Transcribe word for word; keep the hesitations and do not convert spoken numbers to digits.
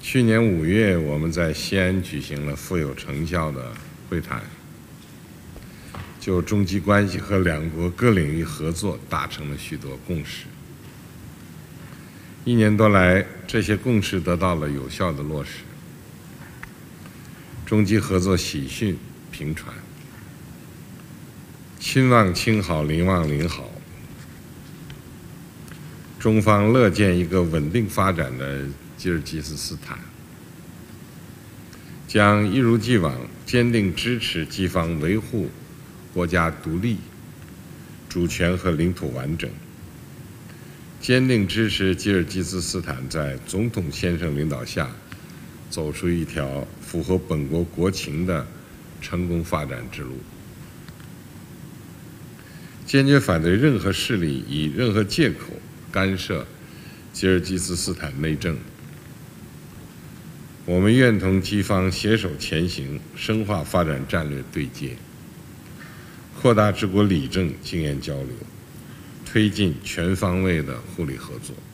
去年五月，我们在西安举行了富有成效的会谈，就中基关系和两国各领域合作达成了许多共识。一年多来，这些共识得到了有效的落实，中基合作喜讯频传，亲望亲好，邻望邻好。中方乐见一个稳定发展的吉尔吉斯斯坦，将一如既往坚定支持基方维护国家独立、主权和领土完整，坚定支持吉尔吉斯斯坦在总统先生领导下走出一条符合本国国情的成功发展之路，坚决反对任何势力以任何借口干涉吉尔吉斯斯坦内政。我们愿同基方携手前行，深化发展战略对接，扩大治国理政经验交流，推进全方位的互利合作。